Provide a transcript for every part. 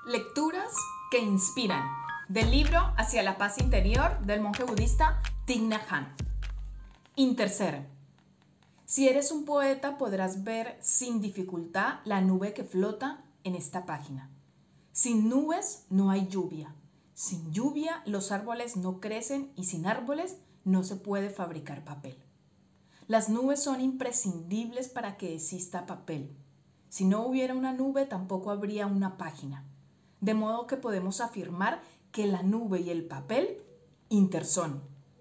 Lecturas que inspiran, del libro Hacia la paz interior del monje budista Thich Nhat Hanh. Interser. Si eres un poeta podrás ver sin dificultad la nube que flota en esta página. Sin nubes no hay lluvia. Sin lluvia los árboles no crecen y sin árboles no se puede fabricar papel. Las nubes son imprescindibles para que exista papel. Si no hubiera una nube tampoco habría una página. De modo que podemos afirmar que la nube y el papel interson.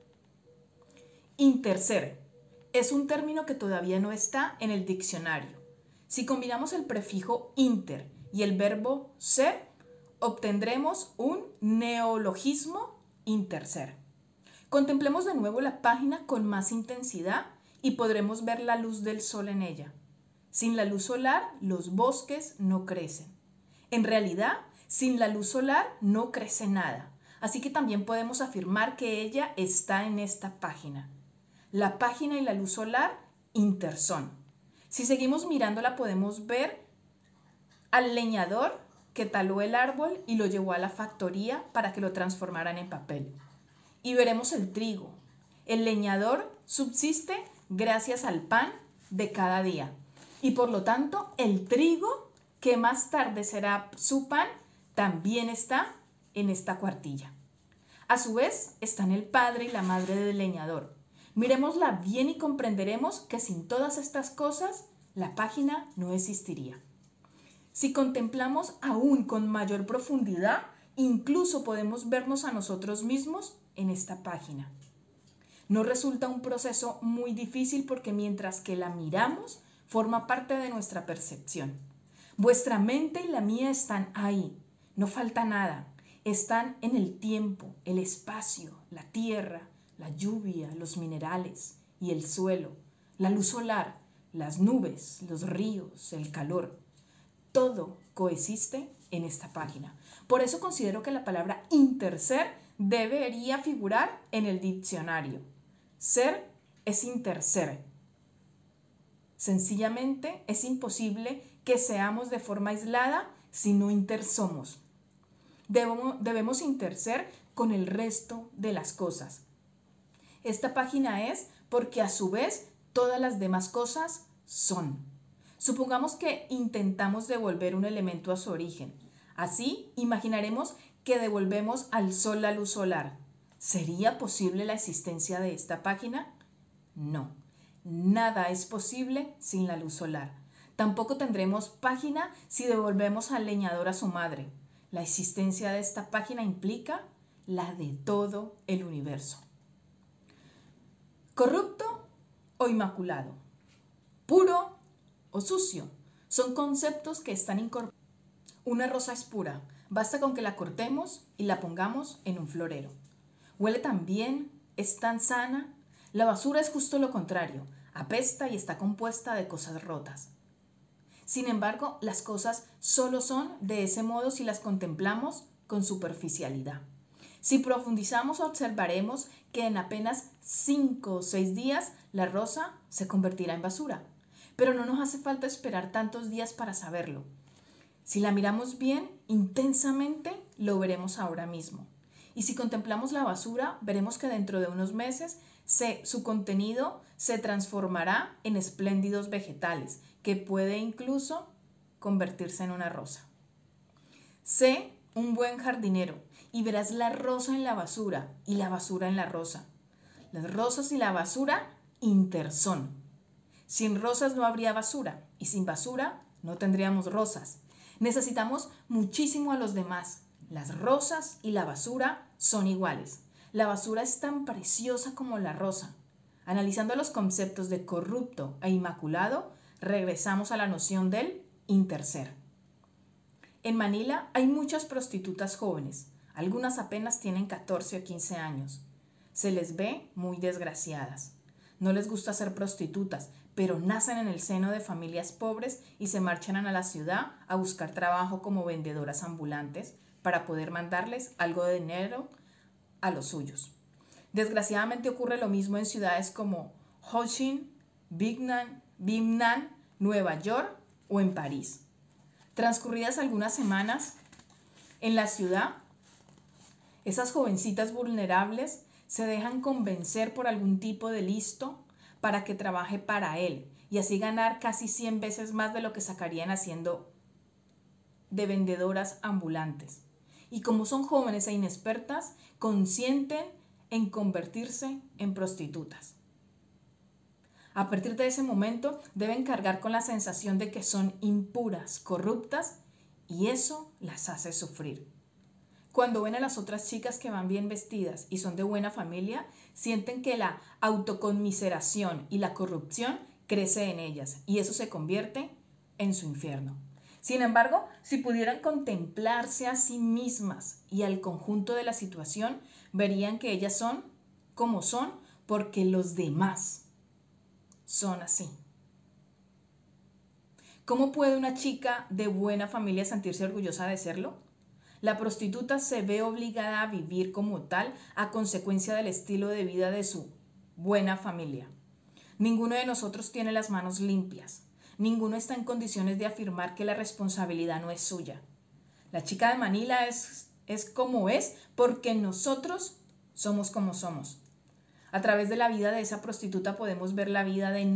Interser es un término que todavía no está en el diccionario. Si combinamos el prefijo inter y el verbo ser, obtendremos un neologismo interser. Contemplemos de nuevo la página con más intensidad y podremos ver la luz del sol en ella. Sin la luz solar, los bosques no crecen. En realidad, sin la luz solar no crece nada, así que también podemos afirmar que ella está en esta página. La página y la luz solar interson. Si seguimos mirándola podemos ver al leñador que taló el árbol y lo llevó a la factoría para que lo transformaran en papel. Y veremos el trigo. El leñador subsiste gracias al pan de cada día. Y por lo tanto, el trigo, que más tarde será su pan, también está en esta cuartilla. A su vez, están el padre y la madre del leñador. Miremosla bien y comprenderemos que sin todas estas cosas, la página no existiría. Si contemplamos aún con mayor profundidad, incluso podemos vernos a nosotros mismos en esta página. No resulta un proceso muy difícil porque mientras que la miramos, forma parte de nuestra percepción. Vuestra mente y la mía están ahí, no falta nada. Están en el tiempo, el espacio, la tierra, la lluvia, los minerales y el suelo, la luz solar, las nubes, los ríos, el calor. Todo coexiste en esta página. Por eso considero que la palabra interser debería figurar en el diccionario. Ser es interser. Sencillamente es imposible que seamos de forma aislada si no intersomos. Debemos interser con el resto de las cosas. Esta página es porque a su vez todas las demás cosas son. Supongamos que intentamos devolver un elemento a su origen. Así imaginaremos que devolvemos al sol la luz solar. ¿Sería posible la existencia de esta página? No, nada es posible sin la luz solar. Tampoco tendremos página si devolvemos al leñador a su madre. La existencia de esta página implica la de todo el universo. Corrupto o inmaculado, puro o sucio, son conceptos que están incorporados. Una rosa es pura, basta con que la cortemos y la pongamos en un florero. Huele tan bien, es tan sana. La basura es justo lo contrario, apesta y está compuesta de cosas rotas. Sin embargo, las cosas solo son de ese modo si las contemplamos con superficialidad. Si profundizamos, observaremos que en apenas 5 o 6 días la rosa se convertirá en basura. Pero no nos hace falta esperar tantos días para saberlo. Si la miramos bien, intensamente, lo veremos ahora mismo. Y si contemplamos la basura, veremos que dentro de unos meses su contenido se transformará en espléndidos vegetales, que puede incluso convertirse en una rosa. Sé un buen jardinero y verás la rosa en la basura y la basura en la rosa. Las rosas y la basura interson. Sin rosas no habría basura y sin basura no tendríamos rosas. Necesitamos muchísimo a los demás. Las rosas y la basura son iguales. La basura es tan preciosa como la rosa. Analizando los conceptos de corrupto e inmaculado, regresamos a la noción del interser. En Manila hay muchas prostitutas jóvenes. Algunas apenas tienen 14 o 15 años. Se les ve muy desgraciadas. No les gusta ser prostitutas, pero nacen en el seno de familias pobres y se marchan a la ciudad a buscar trabajo como vendedoras ambulantes para poder mandarles algo de dinero a los suyos. Desgraciadamente ocurre lo mismo en ciudades como Ho Chi Minh, Nueva York o en París. Transcurridas algunas semanas, En la ciudad, esas jovencitas vulnerables se dejan convencer por algún tipo de listo para que trabaje para él y así ganar casi 100 veces más de lo que sacarían haciendo de vendedoras ambulantes. Y como son jóvenes e inexpertas, consienten en convertirse en prostitutas. A partir de ese momento deben cargar con la sensación de que son impuras, corruptas, y eso las hace sufrir. Cuando ven a las otras chicas que van bien vestidas y son de buena familia, sienten que la autoconmiseración y la corrupción crece en ellas y eso se convierte en su infierno. Sin embargo, si pudieran contemplarse a sí mismas y al conjunto de la situación, verían que ellas son como son porque los demás son así. ¿Cómo puede una chica de buena familia sentirse orgullosa de serlo? La prostituta se ve obligada a vivir como tal a consecuencia del estilo de vida de su buena familia. Ninguno de nosotros tiene las manos limpias. Ninguno está en condiciones de afirmar que la responsabilidad no es suya. La chica de Manila es como es porque nosotros somos como somos. A través de la vida de esa prostituta podemos ver la vida de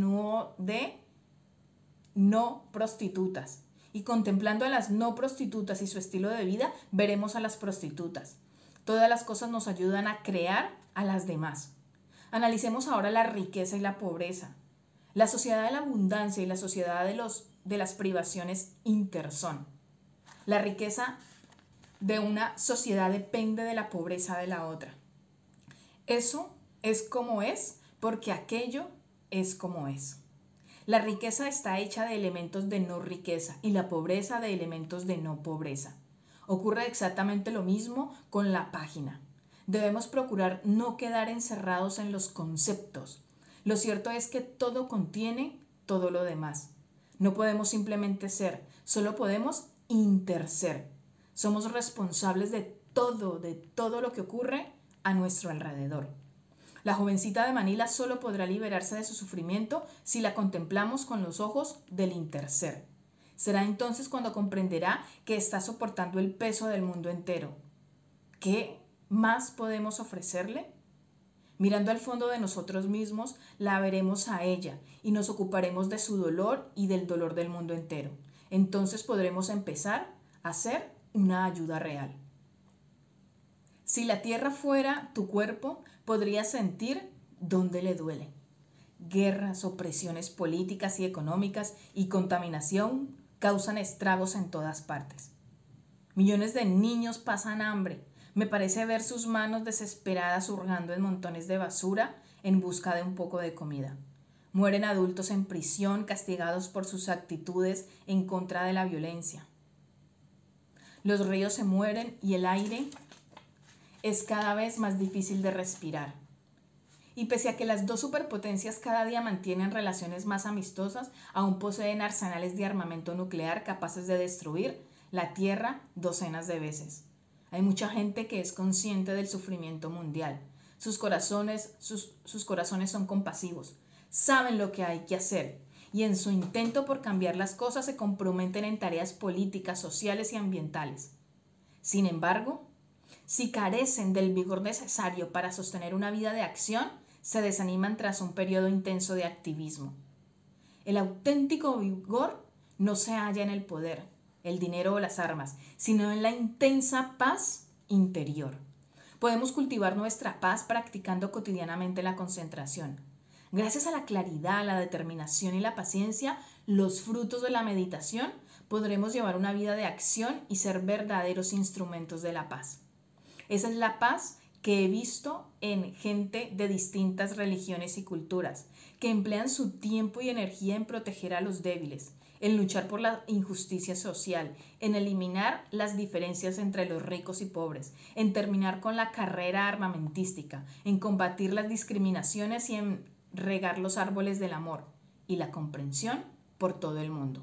no prostitutas. Y contemplando a las no prostitutas y su estilo de vida, veremos a las prostitutas. Todas las cosas nos ayudan a crear a las demás. Analicemos ahora la riqueza y la pobreza. La sociedad de la abundancia y la sociedad de las privaciones interson. La riqueza de una sociedad depende de la pobreza de la otra. Eso es como es porque aquello es como es. La riqueza está hecha de elementos de no riqueza y la pobreza de elementos de no pobreza. Ocurre exactamente lo mismo con la página. Debemos procurar no quedar encerrados en los conceptos. Lo cierto es que todo contiene todo lo demás. No podemos simplemente ser, solo podemos interser. Somos responsables de todo lo que ocurre a nuestro alrededor. La jovencita de Manila solo podrá liberarse de su sufrimiento si la contemplamos con los ojos del interser. Será entonces cuando comprenderá que está soportando el peso del mundo entero. ¿Qué más podemos ofrecerle? Mirando al fondo de nosotros mismos, la veremos a ella y nos ocuparemos de su dolor y del dolor del mundo entero. Entonces podremos empezar a ser una ayuda real. Si la tierra fuera tu cuerpo, podrías sentir dónde le duele. Guerras, opresiones políticas y económicas y contaminación causan estragos en todas partes. Millones de niños pasan hambre. Me parece ver sus manos desesperadas hurgando en montones de basura en busca de un poco de comida. Mueren adultos en prisión castigados por sus actitudes en contra de la violencia. Los ríos se mueren y el aire es cada vez más difícil de respirar. Y pese a que las dos superpotencias cada día mantienen relaciones más amistosas, aún poseen arsenales de armamento nuclear capaces de destruir la Tierra docenas de veces. Hay mucha gente que es consciente del sufrimiento mundial. Sus corazones son compasivos, saben lo que hay que hacer y en su intento por cambiar las cosas se comprometen en tareas políticas, sociales y ambientales. Sin embargo, si carecen del vigor necesario para sostener una vida de acción, se desaniman tras un periodo intenso de activismo. El auténtico vigor no se halla en el poder, el dinero o las armas, sino en la intensa paz interior. Podemos cultivar nuestra paz practicando cotidianamente la concentración. Gracias a la claridad, la determinación y la paciencia, los frutos de la meditación, podremos llevar una vida de acción y ser verdaderos instrumentos de la paz. Esa es la paz que he visto en gente de distintas religiones y culturas, que emplean su tiempo y energía en proteger a los débiles, en luchar por la injusticia social, en eliminar las diferencias entre los ricos y pobres, en terminar con la carrera armamentística, en combatir las discriminaciones y en regar los árboles del amor y la comprensión por todo el mundo.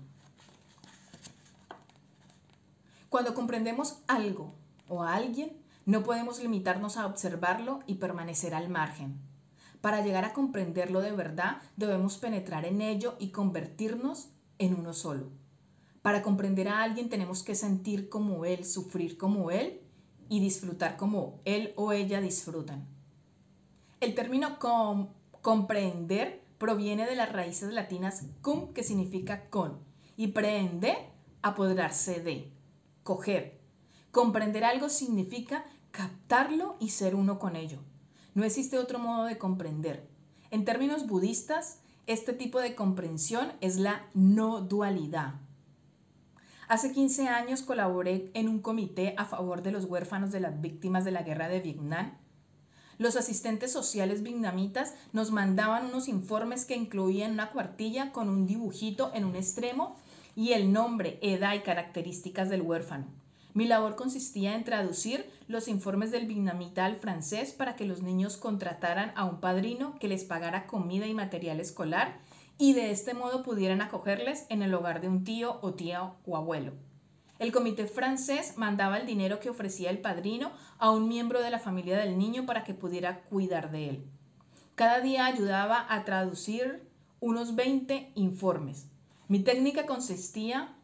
Cuando comprendemos algo o a alguien, no podemos limitarnos a observarlo y permanecer al margen. Para llegar a comprenderlo de verdad, debemos penetrar en ello y convertirnos en uno solo. Para comprender a alguien tenemos que sentir como él, sufrir como él y disfrutar como él o ella disfrutan. El término comprender proviene de las raíces latinas cum, que significa con, y prehender, apoderarse de, coger. Comprender algo significa captarlo y ser uno con ello. No existe otro modo de comprender. En términos budistas, este tipo de comprensión es la no dualidad. Hace 15 años colaboré en un comité a favor de los huérfanos de las víctimas de la guerra de Vietnam. Los asistentes sociales vietnamitas nos mandaban unos informes que incluían una cuartilla con un dibujito en un extremo y el nombre, edad y características del huérfano. Mi labor consistía en traducir los informes del vietnamita al francés para que los niños contrataran a un padrino que les pagara comida y material escolar y de este modo pudieran acogerles en el hogar de un tío o tía o abuelo. El comité francés mandaba el dinero que ofrecía el padrino a un miembro de la familia del niño para que pudiera cuidar de él. Cada día ayudaba a traducir unos 20 informes. Mi técnica consistía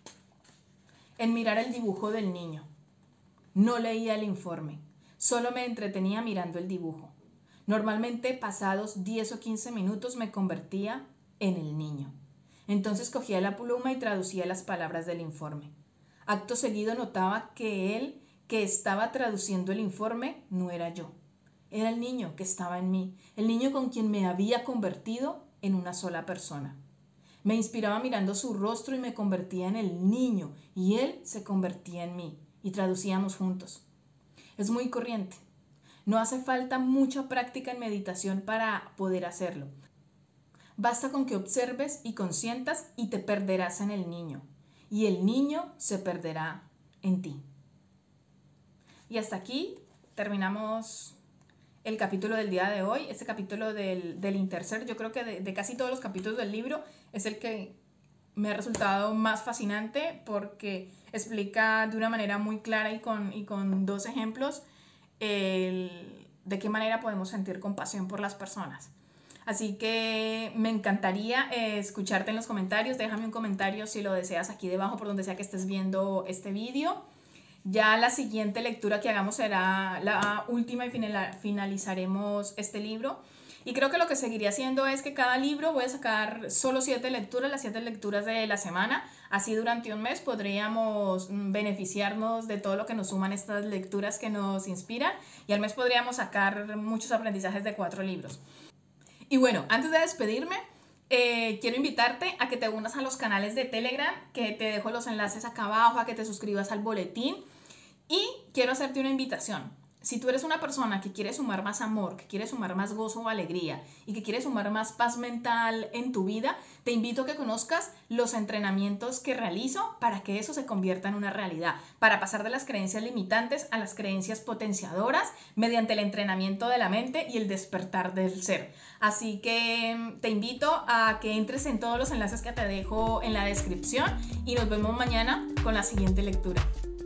en mirar el dibujo del niño. No leía el informe, solo me entretenía mirando el dibujo. Normalmente, pasados 10 o 15 minutos, me convertía en el niño. Entonces cogía la pluma y traducía las palabras del informe. Acto seguido notaba que él que estaba traduciendo el informe no era yo. Era el niño que estaba en mí, el niño con quien me había convertido en una sola persona. Me inspiraba mirando su rostro y me convertía en el niño y él se convertía en mí y traducíamos juntos. Es muy corriente. No hace falta mucha práctica en meditación para poder hacerlo. Basta con que observes y consientas y te perderás en el niño y el niño se perderá en ti. Y hasta aquí terminamos el capítulo del día de hoy, este capítulo del Interser. Yo creo que de casi todos los capítulos del libro es el que me ha resultado más fascinante porque explica de una manera muy clara y con 2 ejemplos de qué manera podemos sentir compasión por las personas. Así que me encantaría escucharte en los comentarios. Déjame un comentario si lo deseas aquí debajo por donde sea que estés viendo este vídeo. Ya la siguiente lectura que hagamos será la última y finalizaremos este libro. Y creo que lo que seguiría haciendo es que cada libro voy a sacar solo 7 lecturas, las 7 lecturas de la semana. Así durante un mes podríamos beneficiarnos de todo lo que nos suman estas lecturas que nos inspiran. Y al mes podríamos sacar muchos aprendizajes de 4 libros. Y bueno, antes de despedirme, quiero invitarte a que te unas a los canales de Telegram, que te dejo los enlaces acá abajo, a que te suscribas al boletín. Y quiero hacerte una invitación. Si tú eres una persona que quiere sumar más amor, que quiere sumar más gozo o alegría y que quiere sumar más paz mental en tu vida, te invito a que conozcas los entrenamientos que realizo para que eso se convierta en una realidad, para pasar de las creencias limitantes a las creencias potenciadoras mediante el entrenamiento de la mente y el despertar del ser. Así que te invito a que entres en todos los enlaces que te dejo en la descripción y nos vemos mañana con la siguiente lectura.